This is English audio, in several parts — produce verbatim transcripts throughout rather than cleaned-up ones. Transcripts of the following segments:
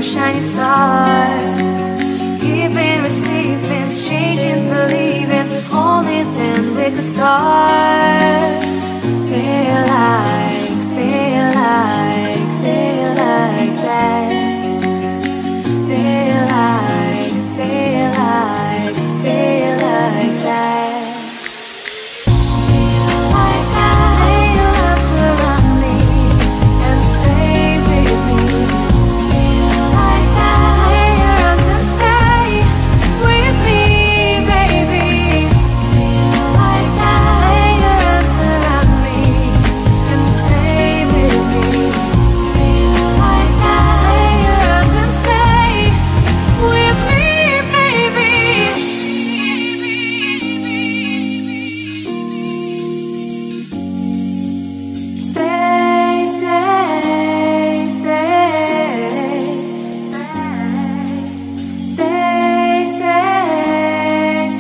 shining star. Giving, receiving, changing, believing. Only then we could start. Feel like, feel like, feel like that. Feel like, feel like, feel like that. Feel like that. Lay your arms around me and stay with me. Feel like that. Lay your arms and stay with me, baby. Feel like that. Lay your arms around me and stay with me. Feel like that. Lay your arms and stay with me, baby. Stay, stay, stay, stay, stay,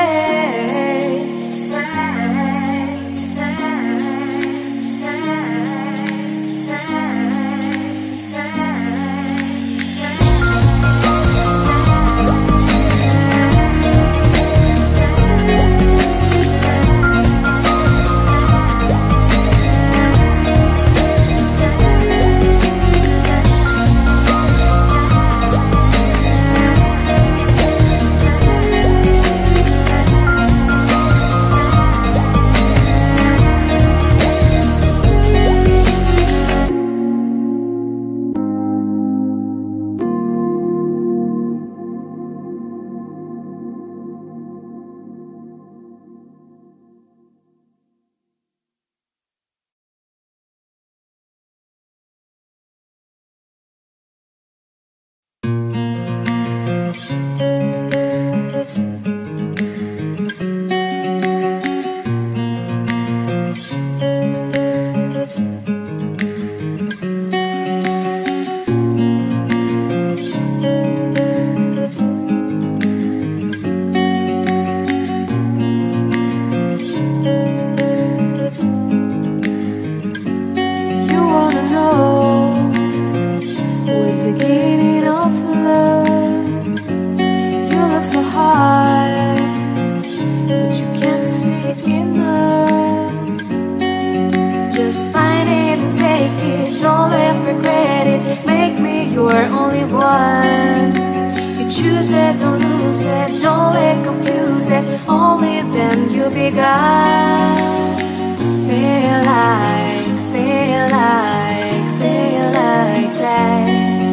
You wanna know what's beginning of love? You look so hard, but you can't see enough. Just find it and take it, don't let regret it. Make me your only one. You choose it, don't lose it, don't let confuse it. Only then you'll be gone. Feel like, feel like, feel like that.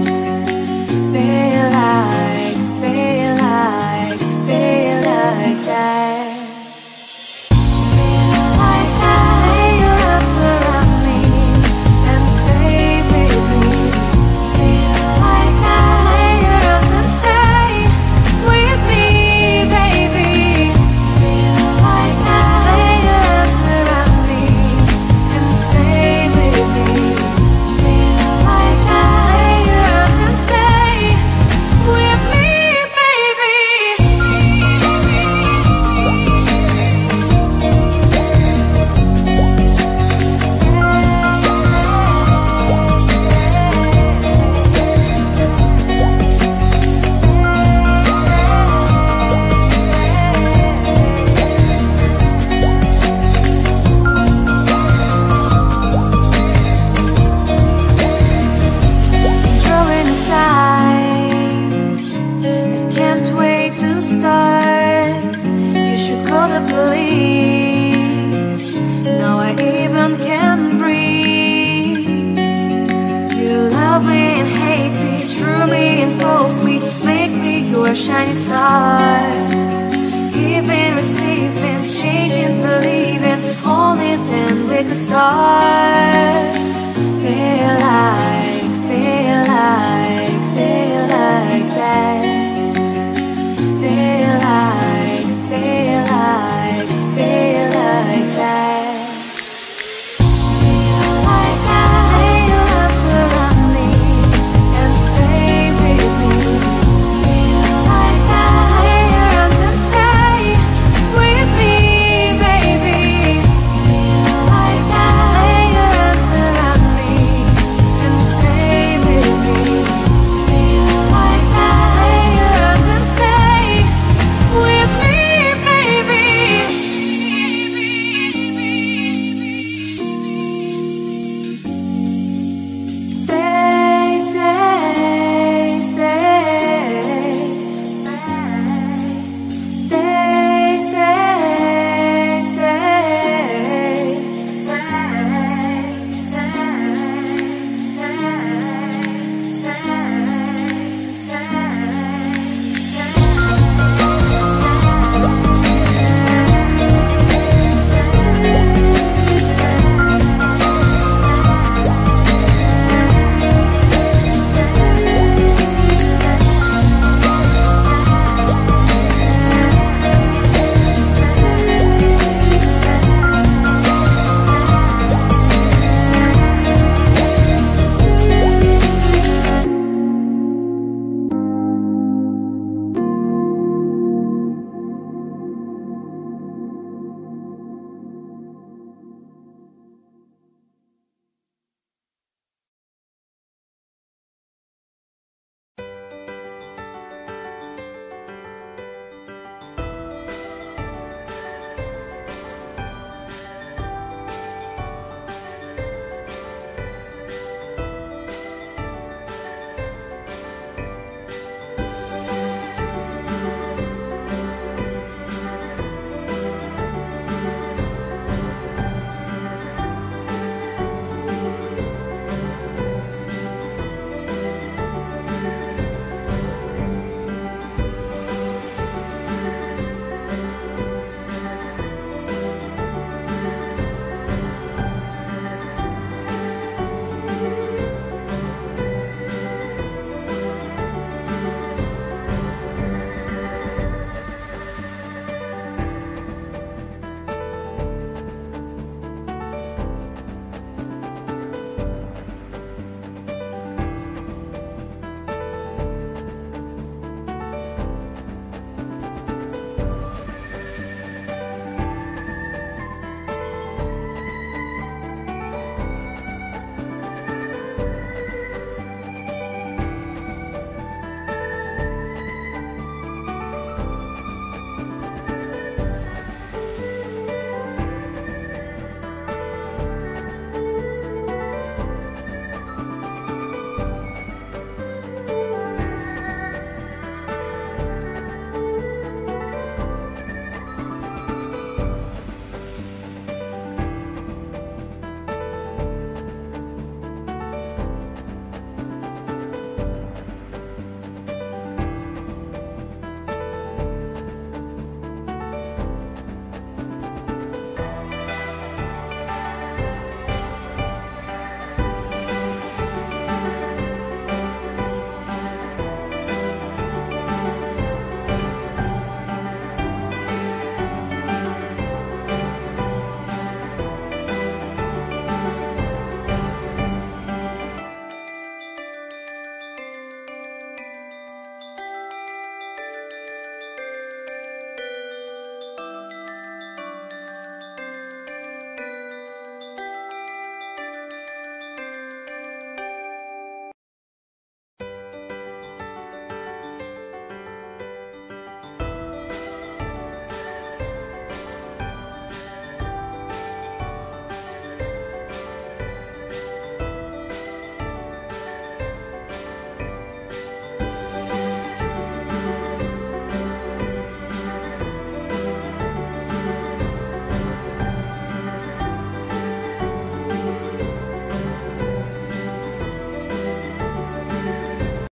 Feel like, feel like, feel like that. Feel like that. Lay your arms around me and stay with me. Feel like that. Lay your arms and stay with me, baby. Feel like that. Lay your arms around me and stay with me. Feel like that. Lay your arms and stay with me, baby. Throwing aside, I can't wait to start. You should call the police. Now I even can breathe. You love me and hate me, true me and false me. Make me your shining star. Giving, receiving, changing, believing. Only then we could start.